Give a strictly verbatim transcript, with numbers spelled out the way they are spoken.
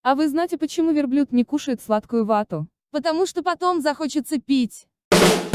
А вы знаете, почему верблюд не кушает сладкую вату? Потому что потом захочется пить.